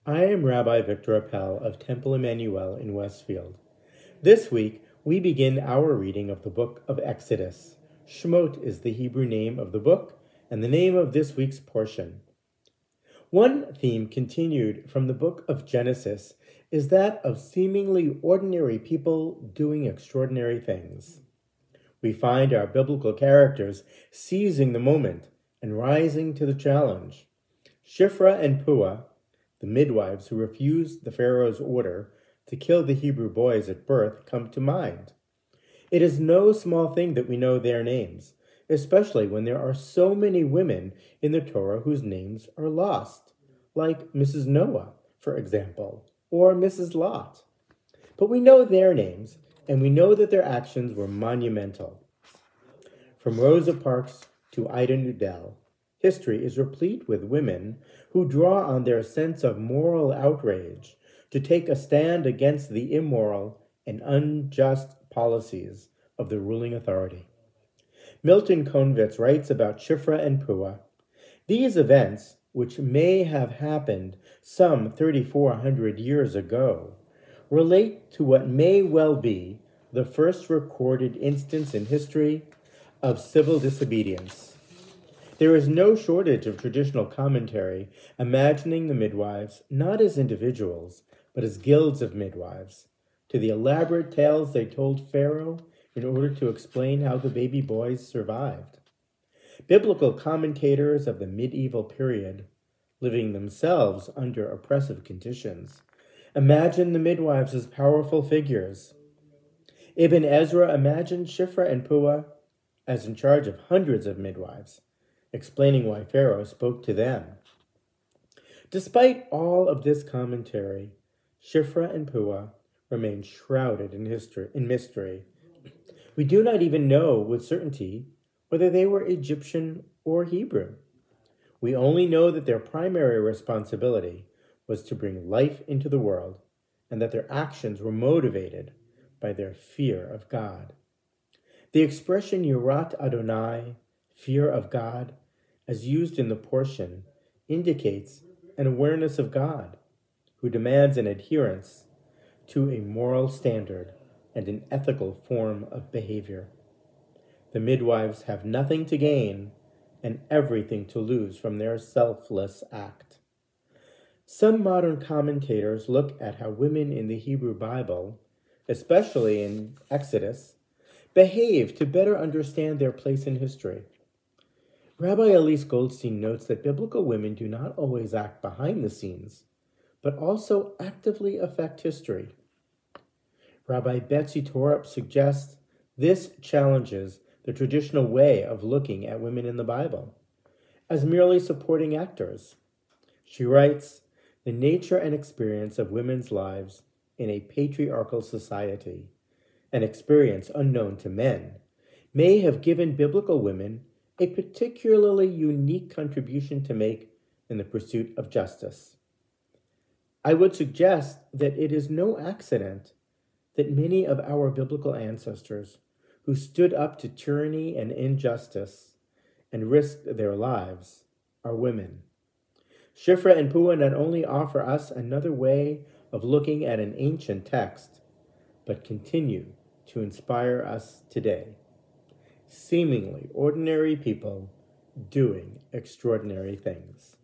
I am Rabbi Appell of Temple Emanu-El in Westfield. This week, we begin our reading of the book of Exodus. Shemot is the Hebrew name of the book and the name of this week's portion. One theme continued from the book of Genesis is that of seemingly ordinary people doing extraordinary things. We find our biblical characters seizing the moment and rising to the challenge. Shifrah and Puah, the midwives who refused the Pharaoh's order to kill the Hebrew boys at birth, come to mind. It is no small thing that we know their names, especially when there are so many women in the Torah whose names are lost, like Mrs. Noah, for example, or Mrs. Lot. But we know their names, and we know that their actions were monumental. From Rosa Parks to Emanu-El, history is replete with women who draw on their sense of moral outrage to take a stand against the immoral and unjust policies of the ruling authority. Milton Konvitz writes about Shifrah and Puah. These events, which may have happened some 3,400 years ago, relate to what may well be the first recorded instance in history of civil disobedience. There is no shortage of traditional commentary imagining the midwives not as individuals, but as guilds of midwives, to the elaborate tales they told Pharaoh in order to explain how the baby boys survived. Biblical commentators of the medieval period, living themselves under oppressive conditions, imagine the midwives as powerful figures. Ibn Ezra imagined Shifrah and Puah as in charge of hundreds of midwives, explaining why Pharaoh spoke to them. Despite all of this commentary, Shifrah and Puah remain shrouded in mystery. We do not even know with certainty whether they were Egyptian or Hebrew. We only know that their primary responsibility was to bring life into the world, and that their actions were motivated by their fear of God. The expression Yirat Adonai, fear of God, as used in the portion, indicates an awareness of God, who demands an adherence to a moral standard and an ethical form of behavior. The midwives have nothing to gain and everything to lose from their selfless act. Some modern commentators look at how women in the Hebrew Bible, especially in Exodus, behave to better understand their place in history. Rabbi Elise Goldstein notes that biblical women do not always act behind the scenes, but also actively affect history. Rabbi Betsy Torup suggests this challenges the traditional way of looking at women in the Bible as merely supporting actors. She writes, "The nature and experience of women's lives in a patriarchal society, an experience unknown to men, may have given biblical women a particularly unique contribution to make in the pursuit of justice. I would suggest that it is no accident that many of our biblical ancestors who stood up to tyranny and injustice and risked their lives are women." Shifrah and Puah not only offer us another way of looking at an ancient text, but continue to inspire us today. Seemingly ordinary people doing extraordinary things.